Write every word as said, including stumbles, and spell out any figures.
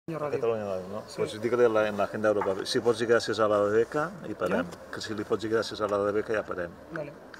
Ràdio. Catalunya Ràdio, no? Sí. Pues digue-li en l'agenda Europa. Si pots dir gràcies a la Beca, i parem. Ja? Que si li pots dir gràcies a la Beca, ja parem. Vale.